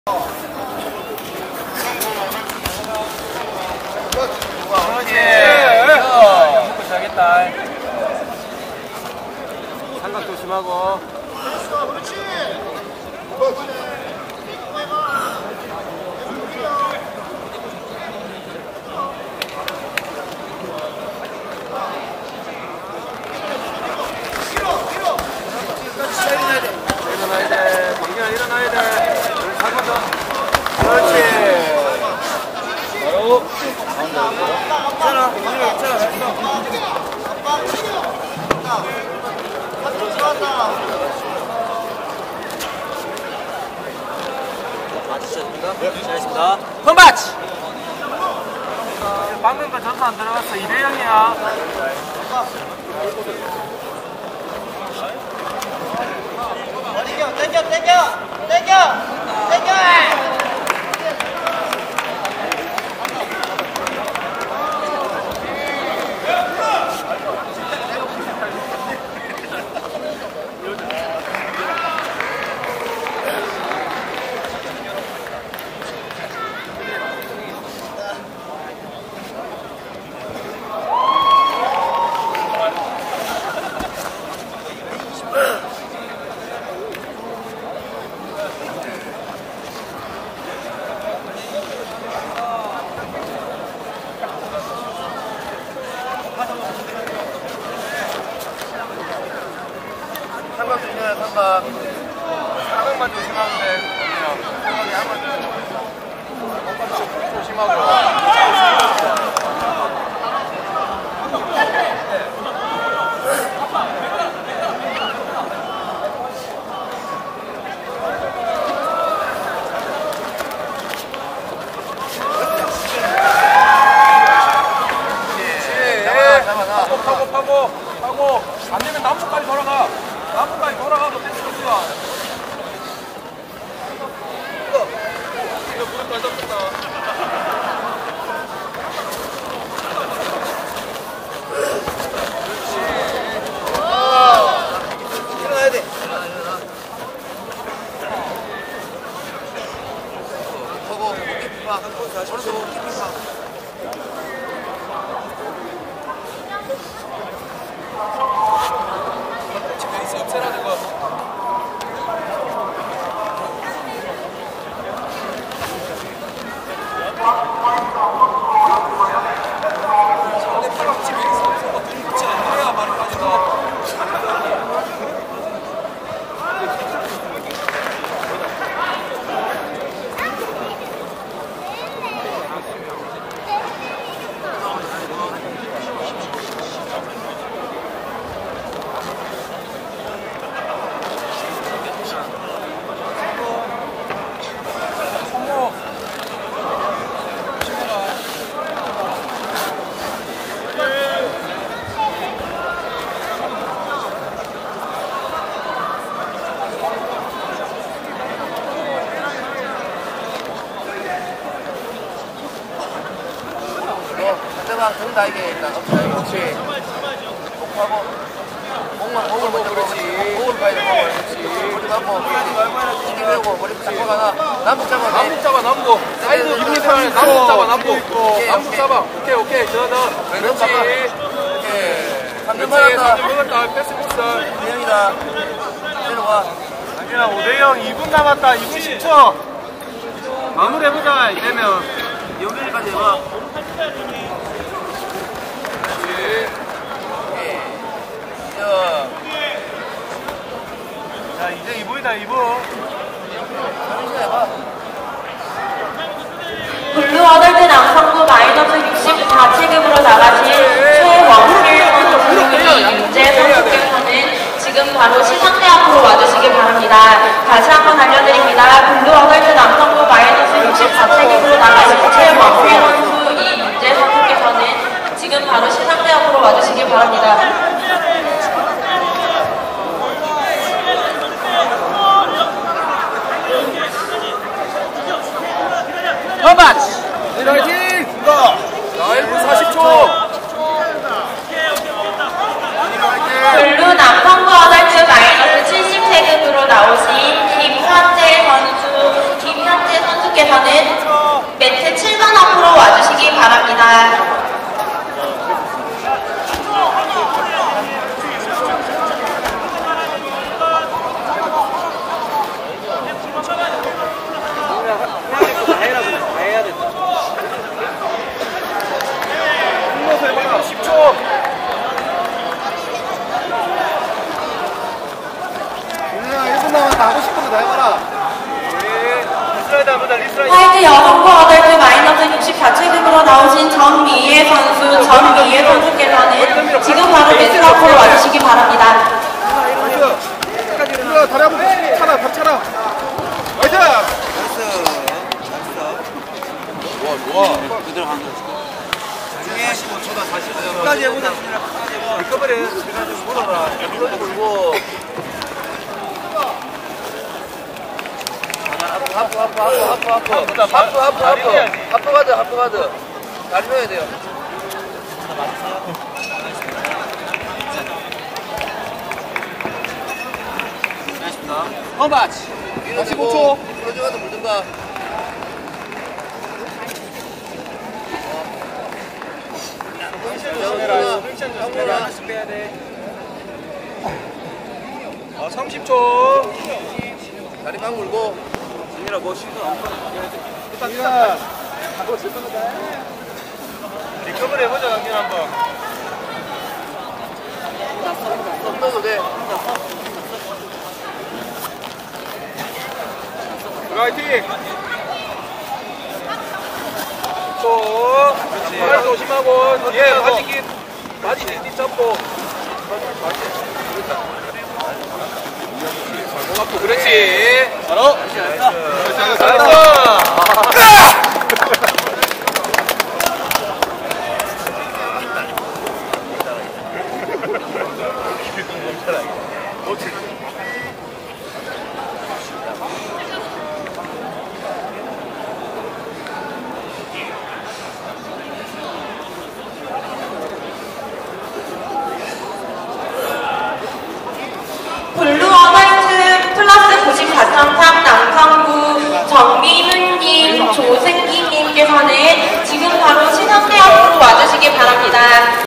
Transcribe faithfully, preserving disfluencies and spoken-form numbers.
먹고 자겠다. 삼각 조심하고. 그렇지. 일어나야 돼. 광경아 일어나야 돼. 한번 더. 그렇지. 바로. 괜찮아. 광경아 괜찮아. 맞으셨습니다. 네. 잘했습니다. 컴바치! 방금 거 전투 안 들어갔어. 이 대 영이야. 땡겨, 땡겨, 땡겨! 땡겨! 땡겨! 삼각 조심해, 삼각. 삼각만 조심하면 돼. 삼각이 한번 조심하고. 파고, 파고, 파고, 파고. 안 되면 나무까지 돌아가. 나무까지 돌아가도 패스가 좋아. 이거, 이거 무릎 빠졌다. 일어나야 돼. 보고, 봐. 오른쪽 보고, 봐. 없애라는 거. 상대방 집에 있어서 등 붙지 않아야 말을 가져가. 상대방 등 달게 일단 엎쳐야 그렇지. 목하고 목만 목을 먼저 그렇지. 목을 봐야 돼. 목을 그렇지. 머리 감고 그렇지. 신기 배우고 머리 잡고 가나. 남북 잡아. 남북 잡아 남북. 사이드 이분 사람에 남북 잡아 남북. 남북 잡아. 오케이 오케이 저저. 그렇지. 오케이. 삼 점 그렇지. 받았다. 삼 점 먹었다. 패스 패스. 이 대 영이다. 내려와. 아니야 오 대 영 이 분 남았다. 이 분 십 초. 마무리해보자 이러면. 여기까지 해봐. 자 이제 이 분이다 이 분. 블루 어덜트 남성부 마이너스 육십사 체급으로 나가신 최원필 선수 그리고 윤재 선수께서는 지금 바로 시상대 앞으로 와주시기 바랍니다. 다시 한번 알려드립니다. 블루 어덜트 남성부 마이너스 육십사 체급으로 나가신 최원필 선수, 이윤재 선수께서는 지금 바로 시상대 앞으로 와주시기 바랍니다. 컴바치! 화이팅! 자, 일 분 사십 초! 블루 남성부 어덜트 마이너스 칠십 체급으로 나오신 김환재 선수, 김 선수께서는 매트 칠 번 앞으로 와주시기 바랍니다. 십 초. 윤아 일 분 남았다. 하고 싶은 거 다 해봐라. 화이트 여성부 어덜트 마이너스 육십사 체급으로 나오신 전미애 선수, 전미애 선수께서는 지금 바로 매트 앞으로 와주시기 바랍니다. 윤아 다리 한번 차라. 밥 차라. 화이팅! 좋아, 좋아. 그대로 가는 거지. 사십오 초다, 사십오 초. 끝까지 해보자. 리커버리 내가 좀 물어라. 물어도 물고. 하프, 하프, 하프, 하프, 하프. 하프, 하프, 하프. 하프 가드, 하프 가드. 다리 넣어야 돼요. 홈마치. 사십오 초. 풀어줘가도 물든가. 하나씩 빼야 돼. 아, 삼십 초. 다리 막 물고. 진이라 뭐 신경 안 써. 일단 일단. 리커버리 해보자, 강균 한번. 손 넣어도 돼. 화이팅! 또, 팔 조심하고, 뒤에 바지기, 바지 뒤 잡고. 잡고, 그렇지. 바로. 나이스. 나이스.